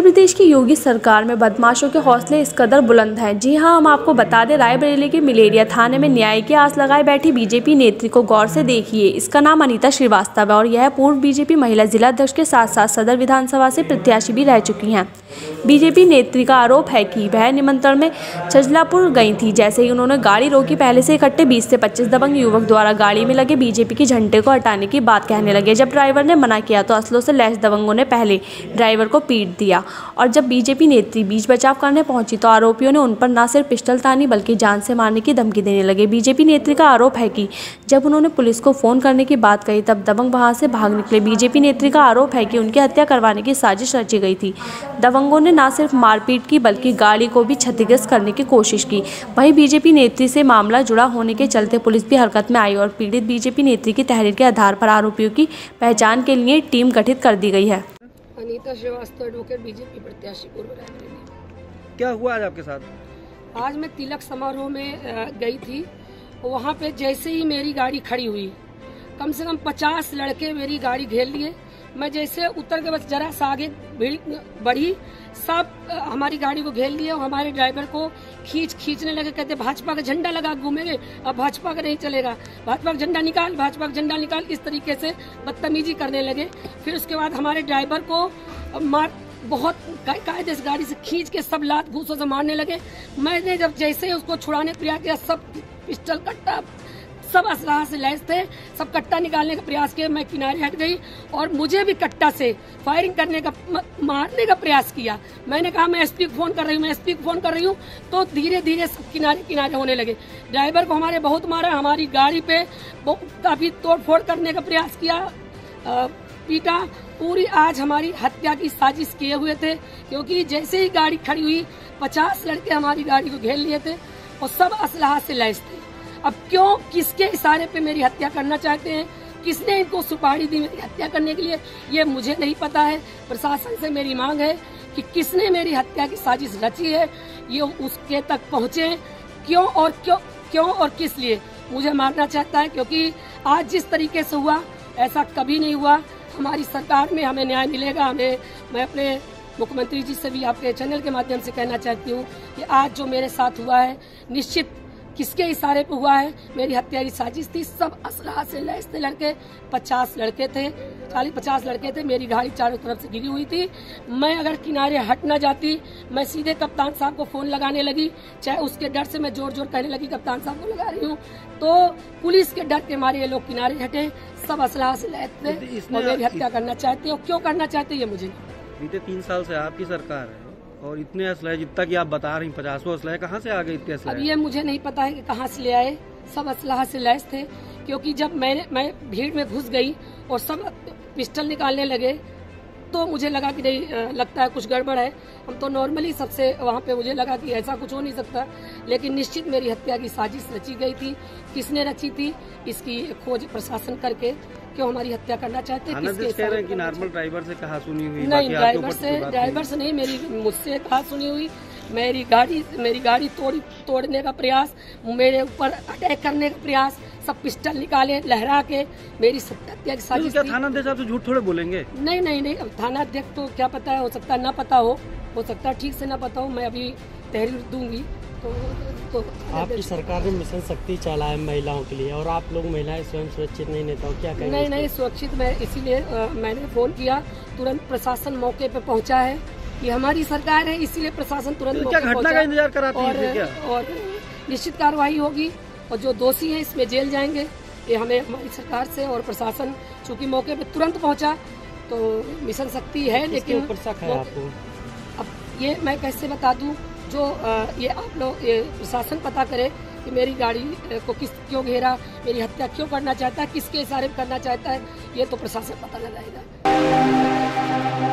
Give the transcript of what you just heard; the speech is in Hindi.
प्रदेश की योगी सरकार में बदमाशों के हौसले इस कदर बुलंद हैं। जी हां, हम आपको बता दें, रायबरेली के मिलेरिया थाने में न्याय की आस लगाए बैठी बीजेपी नेत्री को गौर से देखिए। इसका नाम अनीता श्रीवास्तव है और यह पूर्व बीजेपी महिला जिलाध्यक्ष के साथ साथ सदर विधानसभा से प्रत्याशी भी रह चुकी हैं। बीजेपी नेत्री का आरोप है कि वह निमंत्रण में छजलापुर गई थी। जैसे ही उन्होंने गाड़ी रोकी, पहले से इकट्ठे 20 से 25 दबंग युवक द्वारा गाड़ी में लगे बीजेपी के झंडे को हटाने की बात कहने लगे। जब ड्राइवर ने मना किया तो असलों से लैस दबंगों ने पहले ड्राइवर को पीट दिया और जब बीजेपी नेत्री बीच बचाव करने पहुंची तो आरोपियों ने उन पर न सिर्फ पिस्टल तानी बल्कि जान से मारने की धमकी देने लगे। बीजेपी नेत्री का आरोप है कि जब उन्होंने पुलिस को फोन करने की बात कही तब दबंग वहां से भाग निकले। बीजेपी नेत्री का आरोप है कि उनकी हत्या करवाने की साजिश रची गई थी। दबंगों ने न सिर्फ मारपीट की बल्कि गाड़ी को भी क्षतिग्रस्त करने की कोशिश की। वहीं बीजेपी नेत्री से मामला जुड़ा होने के चलते पुलिस भी हरकत में आई और पीड़ित बीजेपी नेत्री की तहरीर के आधार पर आरोपियों की पहचान के लिए टीम गठित कर दी गई है। अनीता श्रीवास्तव एडवोकेट बीजेपी प्रत्याशी पूर्व रायबरेली। क्या हुआ आज आपके साथ? आज मैं तिलक समारोह में गई थी। वहाँ पे जैसे ही मेरी गाड़ी खड़ी हुई, कम से कम 50 लड़के मेरी गाड़ी घेर लिए। मैं जैसे उतर के बस जरा सा आगे बढ़ी, सब हमारी गाड़ी को घेर लिए और हमारे ड्राइवर को खींचने लगे। कहते भाजपा का झंडा लगा घूमेंगे, अब भाजपा का नहीं चलेगा, भाजपा का झंडा निकाल, भाजपा का झंडा निकाल, इस तरीके से बदतमीजी करने लगे। फिर उसके बाद हमारे ड्राइवर को बहुत कायदे से गाड़ी से खींच के सब लात घूसों से मारने लगे। मैंने जब जैसे ही उसको छुड़ाने का प्रयास किया, सब पिस्टल कट्टा सब असलाह से लैस थे, सब कट्टा निकालने का प्रयास किया। मैं किनारे हट गई और मुझे भी कट्टा से फायरिंग करने का मारने का प्रयास किया। मैंने कहा मैं एसपी को फोन कर रही हूँ, मैं एसपी को फोन कर रही हूँ। तो धीरे धीरे सब किनारे होने लगे। ड्राइवर को हमारे बहुत मारा, हमारी गाड़ी पे काफी तोड़फोड़ करने का प्रयास किया, पीटा। पूरी आज हमारी हत्या की साजिश किए हुए थे, क्योंकि जैसे ही गाड़ी खड़ी हुई 50 लड़के हमारी गाड़ी को घेर लिए थे और सब असलाह से लैस थे। अब क्यों, किसके इशारे पे मेरी हत्या करना चाहते हैं, किसने इनको सुपारी दी मेरी हत्या करने के लिए, ये मुझे नहीं पता है। प्रशासन से मेरी मांग है कि किसने मेरी हत्या की साजिश रची है, ये उसके तक पहुंचे। क्यों और किस लिए मुझे मारना चाहता है, क्योंकि आज जिस तरीके से हुआ ऐसा कभी नहीं हुआ। हमारी सरकार में हमें न्याय मिलेगा। मैं अपने मुख्यमंत्री जी से भी आपके चैनल के माध्यम से कहना चाहती हूँ कि आज जो मेरे साथ हुआ है, निश्चित किसके इशारे पे हुआ है, मेरी हत्या की साजिश थी। सब असलाह से लैस थे लड़के, 50 लड़के थे, 40-50 लड़के थे। मेरी गाड़ी चारों तरफ से घिरी हुई थी। मैं अगर किनारे हट ना जाती, मैं सीधे कप्तान साहब को फोन लगाने लगी। चाहे उसके डर से मैं जोर कहने लगी कप्तान साहब को लगा रही हूँ, तो पुलिस के डर के मारे ये लोग किनारे हटे। सब असलाह से लैस थे और मेरी हत्या करना चाहते और क्यों करना चाहते ये मुझे नहीं। बीते 3 साल से आपकी सरकार है और इतने असलहे जितना कि आप बता रही 50 असलहे कहाँ से आ गए इतने असलहे? अब ये मुझे नहीं पता है कि कहाँ से ले आए। सब असलाह से लैस थे, क्योंकि जब मैं भीड़ में घुस गई और सब पिस्टल निकालने लगे तो मुझे लगा कि नहीं, लगता है कुछ गड़बड़ है। हम तो नॉर्मली सबसे वहाँ पे मुझे लगा कि ऐसा कुछ हो नहीं सकता, लेकिन निश्चित मेरी हत्या की साजिश रची गई थी। किसने रची थी इसकी खोज प्रशासन करके क्यों हमारी हत्या करना चाहते हैं। कह रहे हैं कि नॉर्मल ड्राइवर से कहा सुनी हुई? नहीं, ड्राइवर से नहीं, मुझसे कहा सुनी हुई। मेरी गाड़ी तोड़ने का प्रयास, मेरे ऊपर अटैक करने का प्रयास, सब पिस्टल निकाले लहरा के मेरी हत्या की साजिश। क्या थाना अध्यक्ष आपसे झूठ थोड़े बोलेंगे? नहीं, अब थाना अध्यक्ष तो क्या पता है, हो सकता है ना पता हो सकता है ठीक से ना पता हो। मैं अभी तहरीर दूंगी तो आपकी सरकार ने मिशन शक्ति चलाया महिलाओं के लिए और आप लोग महिलाएं स्वयं सुरक्षित नहीं रहता हो, क्या कहेंगे? नहीं सुरक्षित, मैं इसीलिए मैंने फोन किया। तुरंत प्रशासन मौके पे पहुंचा है। ये हमारी सरकार है, इसीलिए प्रशासन तुरंत क्या घटना का इंतजार कराती है और निश्चित कार्रवाई होगी और जो दोषी हैं इसमें जेल जाएंगे। ये हमें हमारी सरकार से और प्रशासन चूंकि मौके पे तुरंत पहुंचा तो मिशन शक्ति है। लेकिन ऊपर शक है आपको? अब ये मैं कैसे बता दूं, जो ये आप लोग ये प्रशासन पता करे कि मेरी गाड़ी को क्यों घेरा, मेरी हत्या क्यों करना चाहता है, किसके इशारे करना चाहता है, ये तो प्रशासन पता लगाएगा।